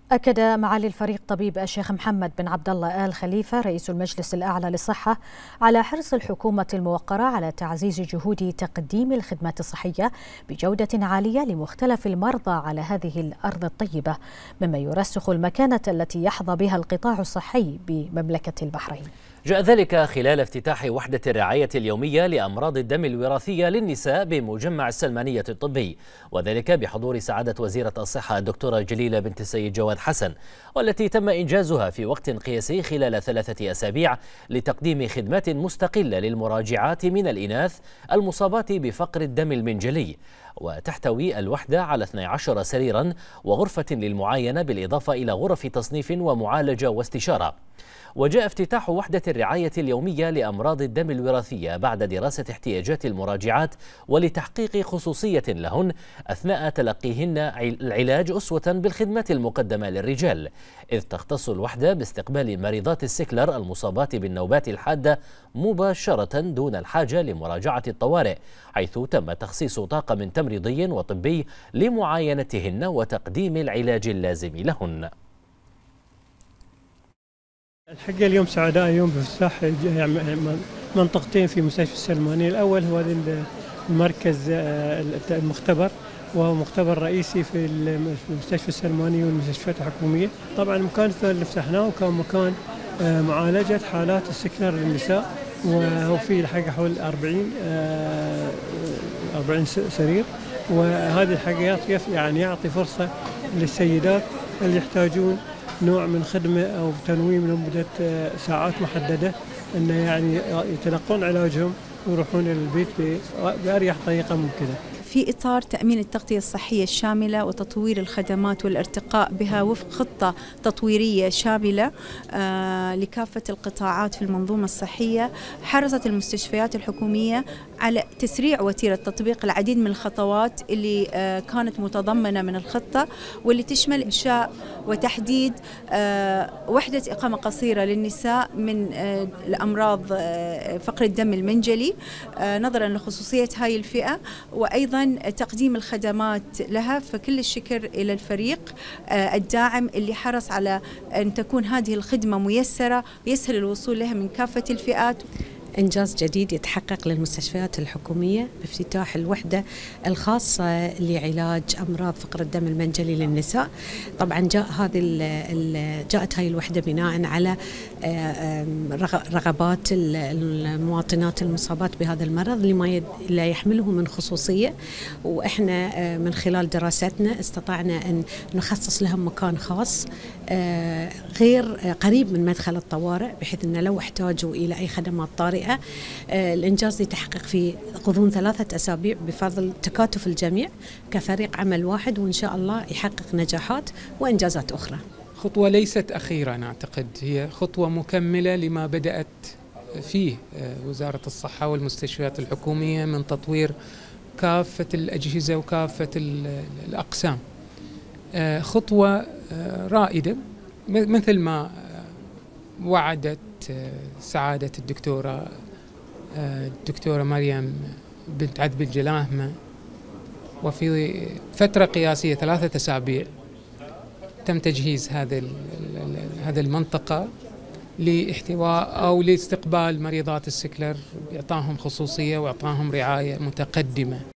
أكد معالي الفريق طبيب الشيخ محمد بن عبد الله آل خليفة رئيس المجلس الأعلى للصحة على حرص الحكومة الموقرة على تعزيز جهود تقديم الخدمات الصحية بجودة عالية لمختلف المرضى على هذه الأرض الطيبة، مما يرسخ المكانة التي يحظى بها القطاع الصحي بمملكة البحرين. جاء ذلك خلال افتتاح وحدة الرعاية اليومية لأمراض الدم الوراثية للنساء بمجمع السلمانية الطبي، وذلك بحضور سعادة وزيرة الصحة الدكتورة جليلة بنت السيد جواد حسن، والتي تم إنجازها في وقت قياسي خلال 3 أسابيع لتقديم خدمات مستقلة للمراجعات من الإناث المصابات بفقر الدم المنجلي. وتحتوي الوحدة على 12 سريرا وغرفة للمعاينة، بالإضافة إلى غرف تصنيف ومعالجة واستشارة. وجاء افتتاح وحدة الرعاية اليومية لأمراض الدم الوراثية بعد دراسة احتياجات المراجعات ولتحقيق خصوصية لهن أثناء تلقيهن العلاج، أسوة بالخدمات المقدمة للرجال، إذ تختص الوحدة باستقبال مريضات السكلر المصابات بالنوبات الحادة مباشرة دون الحاجة لمراجعة الطوارئ، حيث تم تخصيص طاقم تمريضي وطبي لمعاينتهن وتقديم العلاج اللازم لهن. الحقيقة اليوم سعداء اليوم بافتتاح منطقتين في مستشفى السلمانية. الأول هو المركز المختبر، وهو مختبر رئيسي في المستشفى السلمانية والمستشفيات الحكومية. طبعا المكان الثاني اللي فتحناه وكان مكان معالجة حالات السكر للنساء، وهو فيه الحقيقة حول 40 سرير، وهذه الحقيقة يعني يعطي فرصة للسيدات اللي يحتاجون نوع من خدمة أو تنويم لمدة ساعات محددة، أن يعني يتلقون علاجهم ويروحون للبيت بأريح طريقة ممكنة. في إطار تأمين التغطية الصحية الشاملة وتطوير الخدمات والارتقاء بها وفق خطة تطويرية شاملة لكافة القطاعات في المنظومة الصحية، حرصت المستشفيات الحكومية على تسريع وتيرة تطبيق العديد من الخطوات اللي كانت متضمنة من الخطة، واللي تشمل إنشاء وتحديد وحدة إقامة قصيرة للنساء من الأمراض فقر الدم المنجلي نظرا لخصوصية هاي الفئة، وأيضا تقديم الخدمات لها. فكل الشكر إلى الفريق الداعم اللي حرص على أن تكون هذه الخدمة ميسرة ويسهل الوصول لها من كافة الفئات. إنجاز جديد يتحقق للمستشفيات الحكومية بافتتاح الوحدة الخاصة لعلاج أمراض فقر الدم المنجلي للنساء. طبعا جاءت هاي الوحدة بناء على رغبات المواطنات المصابات بهذا المرض لما لا يحمله من خصوصية، وإحنا من خلال دراستنا استطعنا أن نخصص لهم مكان خاص غير قريب من مدخل الطوارئ، بحيث أن لو احتاجوا إلى أي خدمات طارئة الإنجاز يتحقق في غضون 3 أسابيع بفضل تكاتف الجميع كفريق عمل واحد، وإن شاء الله يحقق نجاحات وإنجازات أخرى. خطوة ليست أخيرة، أنا أعتقد هي خطوة مكملة لما بدأت فيه وزارة الصحة والمستشفيات الحكومية من تطوير كافة الأجهزة وكافة الأقسام. خطوة رائدة مثل ما وعدت سعادة الدكتورة مريم بنت عذب الجلاهمة، وفي فترة قياسية 3 أسابيع تم تجهيز هذه المنطقة لاحتواء أو لاستقبال مريضات السكلر، بإعطائهم خصوصية وإعطائهم رعاية متقدمة.